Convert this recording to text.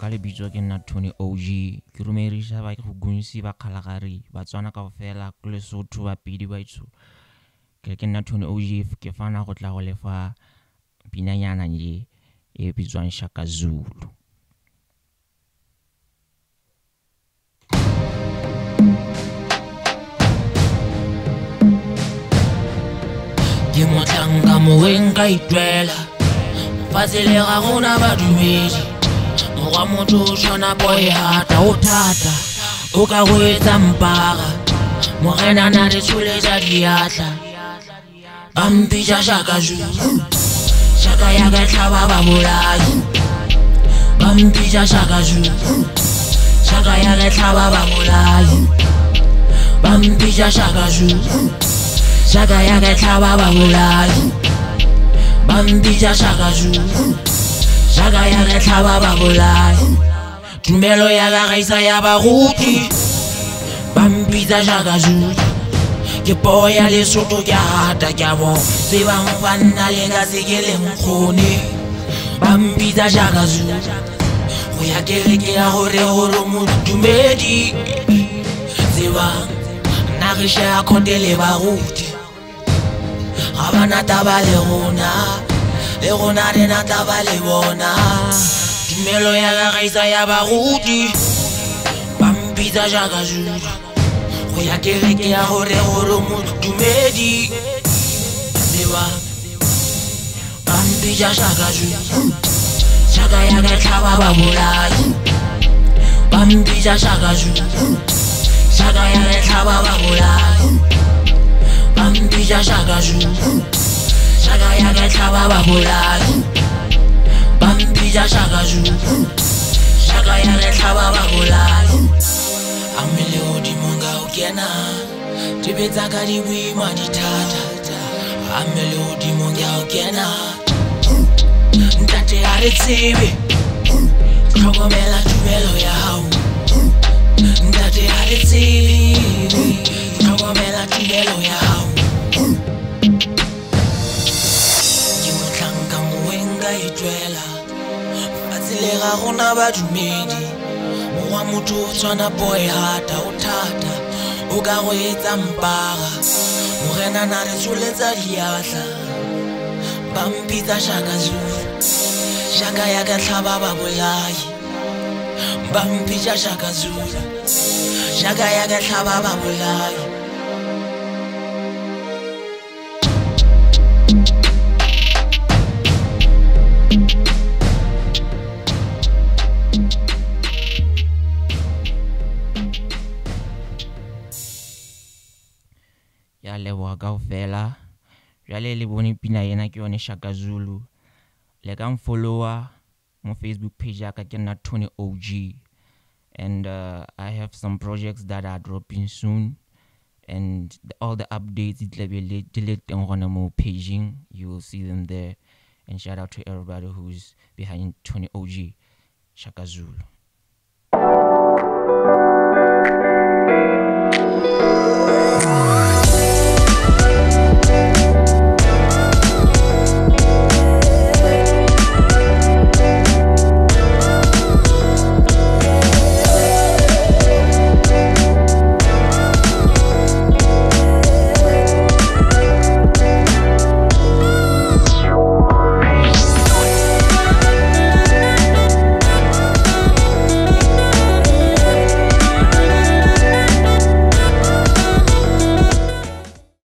Kale bitso ke nna Tony OG ke rumerisha ba go gunsi ba khalagari ba tswana kaofela ke Lesotho ba pidi ba itso ke nna Tony OG ke fana go tla go lefa pinanyana nje e bitswang Shaka Zulu. Ke motlanga moeng ka itwela fazile ga gona ba dumedi moga motho o tshwana boy hata o thata o ka go etsa mpaga mogena na re tsholetsa diatla ba mpitša Shaka Zulu Shaka ya ka tlhaba ba bolai ba mpitša Shaka Zulu Shaka ya ka tlhaba ba bolai ba mpitša Shaka Zulu Shaka ya ka tlhaba ba bolai ba mpitša Shaka Zulu Shaka ya ka tlhaba ba bolai tumelo ya ka gaisa ya baruti ba mpitša Shaka Zulu ke poho ya Lesotho ke hata ke bo se bang banna le ka se ke le mkgone ba mpitša Shaka Zulu go ya kereke ya gore modumedi se bang nna re share khonde le baruti ga bana taba le rona re na taba le bona tumelo ya ka gaisa ya baruti ba mpitša Shaka Zulu go ya kereke ya gore modumedi se bang ba mpitša Shaka Zulu Shaka ya ka tlhaba ba bolai ba mpitša Shaka Zulu Shaka ya ka tlhaba ba bolai ba mpitša Shaka Zulu Shaka ya ka tlhaba ba bolai ba mpitša Shaka Zulu Shaka ya ka tlhaba ba bolai amele godimo nga o kena tibetsa ka di boima di thata amele godimo nga o kena ntate a re tsebe tlhokomela tumelo ya hao ntate a re tsebe tlhokomela tumelo ya hao ke motlhanka moeng ka itwela fatsile ga gona badumedi mowa motho o tshwana boy hata o thata o ka go etsa mpaga mogena na re tsholetsa diatla ba mpitša Shaka Zulu Shaka ya ka tlhaba ba bolai ba mpitša Shaka Zulu Shaka ya ka tlhaba ba bolai ya leboga kaofela jale le bone pina yena ke yone Shaka Zulu le ka mfollowa mo Facebook page ya ka ke nna Tony OG and I have some projects that are dropping soon and all the updates it will be deleted on mo paging. You will see them there and shout out to everybody who's behind Tony OG Shaka Zulu.